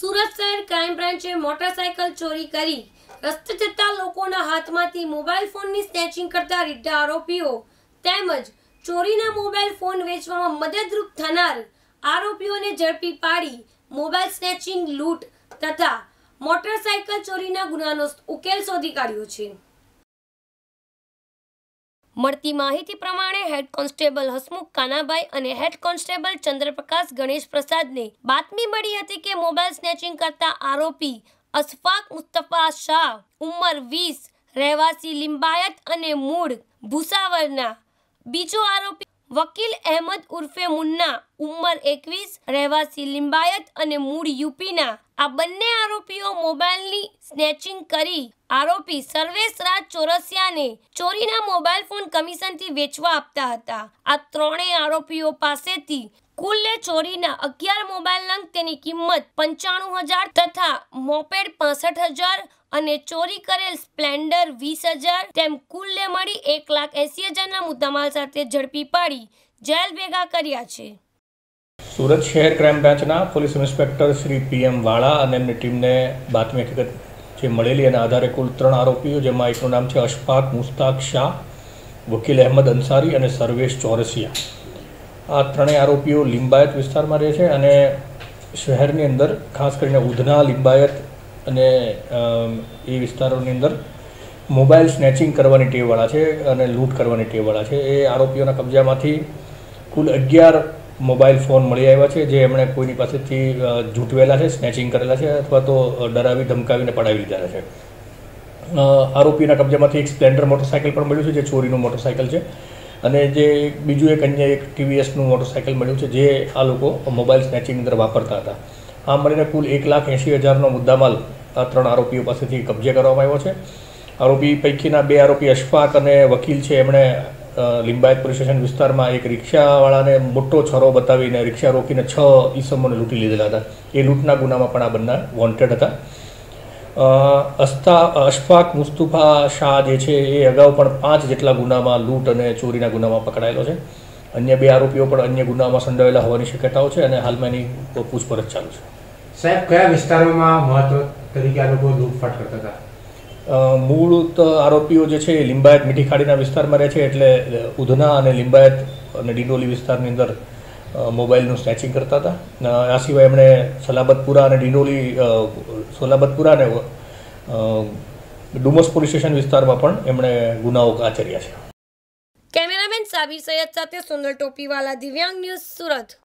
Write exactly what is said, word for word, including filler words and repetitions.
સુરત શહેર crime બ્રાન્ચે motorcycle ચોરી કરી રસ્તે જતા લોકોના હાથમાંથી મોબાઈલ ફોનની સ્નેચિંગ કરતા રીઢા આરોપીઓ તેમજ ચોરીના મોબાઈલ ફોન વેચવામાં મદદરૂપ થનાર આરોપીઓને ઝડપી પાડી મોબાઈલ સ્નેચિંગ, લૂંટ તથા મોટરસાયકલ ચોરીના ગુનાનો ઉકેલ શોધી કાઢ્યો છે। મળતી માહિતી પ્રમાણે હેડ કોન્સ્ટેબલ હસમુખ કાનાભાઈ અને હેડ કોન્સ્ટેબલ ચંદ્રપ્રકાશ ગણેશ પ્રસાદને બાતમી મળી હતી કે મોબાઈલ સ્નેચિંગ કરતા આરોપી અશફાક મુસ્તફા શાહ ઉંમર વીસ રહેવાસી લિંબાયત અને મૂળ ભૂસાવરના, બીજો આરોપી વકીલ અહેમદ ઉર્ફે મુન્ના ઉંમર એકવીસ રહેવાસી લિંબાયત અને મૂળ યુપીના, આ બંને આરોપીઓ મોબાઈલની સ્નેચિંગ કરી આરોપી સર્વેશ રાજ ચોરસિયાને ચોરીના મોબાઈલ ફોન કમિશનથી વેચવા આપતા હતા। આ ત્રણેય આરોપીઓ પાસેથી કુલ ચોરીના અગિયાર મોબાઈલ નંગ તેની કિંમત પંચાણું હજાર તથા મોપેડ પાસઠ હજાર અને ચોરી કરેલ સ્પ્લેન્ડર વીસ હજાર તેમ કુલ્લે મળી એક લાખ એસી હજારના મુદ્દામાલ સાથે ઝડપી પાડી જેલ ભેગા કર્યા છે। સુરત શહેર ક્રાઇમ બ્રાન્ચના police inspector Shri P M Vala અને એમની ટીમને બાતમી હકીકત જે મળેલી એના આધારે કુલ ત્રણ આરોપીઓ, જેમાં એકનું નામ છે અશફાક મુસ્તાક શાહ, વકીલ અહેમદ અંસારી અને સર્વેશ ચોરસિયા, આ ત્રણેય આરોપીઓ લિંબાયત વિસ્તારમાં રહે છે અને શહેરની અંદર ખાસ કરીને ઉધના, લિંબાયત અને એ વિસ્તારોની અંદર મોબાઈલ સ્નેચિંગ કરવાની ટેવવાળા છે અને લૂંટ કરવાની ટેવવાળા છે। એ આરોપીઓના કબજામાંથી કુલ અગિયાર મોબાઈલ ફોન મળી આવ્યા છે, જે એમણે કોઈની પાસેથી ઝૂંટવેલા છે, સ્નેચિંગ કરેલા છે અથવા તો ડરાવી ધમકાવીને પડાવી લીધેલા છે। આરોપીના કબજામાંથી એક સ્પ્લેન્ડર મોટરસાઇકલ પણ મળ્યું છે, જે ચોરીનું મોટરસાઇકલ છે, અને જે બીજું એક અન્ય એક ટીવીએસનું મોટરસાઇકલ મળ્યું છે, જે આ લોકો મોબાઈલ સ્નેચિંગ અંદર વાપરતા હતા। આ મળીને કુલ એક લાખ એંશી હજારનો મુદ્દામાલ આ ત્રણ આરોપીઓ પાસેથી કબજે કરવામાં આવ્યો છે। આરોપી પૈકીના બે આરોપી અશફાક અને વકીલ છે, એમણે લિંબાયત પોલીસ સ્ટેશન વિસ્તારમાં એક રિક્ષાવાળાને મોટો છરો બતાવીને રિક્ષા રોકીને છ ઈસમોને લૂંટી લીધેલા હતા। એ લૂંટના ગુનામાં પણ આ બંને વોન્ટેડ હતા। અસ્તા અશફાક મુસ્તફા શાહ જે છે એ અગાઉ પણ પાંચ જેટલા ગુનામાં, લૂંટ અને ચોરીના ગુનામાં પકડાયેલો છે। અન્ય બે આરોપીઓ પણ અન્ય ગુનામાં સંડોવાયેલા હોવાની શક્યતાઓ છે અને હાલમાં એની પૂછપરછ ચાલુ છે। સાહેબ, કયા વિસ્તારોમાં મહત્વ તરીકે આ લોકો લૂંટફાટ કરતા હતા? મૂળ આરોપીઓ જે છે એ લિંબાયત મીઠી ખાડીના વિસ્તારમાં રહે છે, એટલે ઉધના અને લિંબાયત અને ડિંડોલી વિસ્તારની અંદર મોબાઈલનું સ્નેચિંગ કરતા હતા। આ સિવાય એમણે સલાબતપુરા અને ડિંડોલી સોલાબતપુરા અને ડુમસ પોલીસ સ્ટેશન વિસ્તારમાં પણ એમણે ગુનાઓ આચર્યા છે। કેમેરામેન સાબિર સૈયદ સાથે સુંદર ટોપીવાલા, દિવ્યાંગ ન્યૂઝ, સુરત।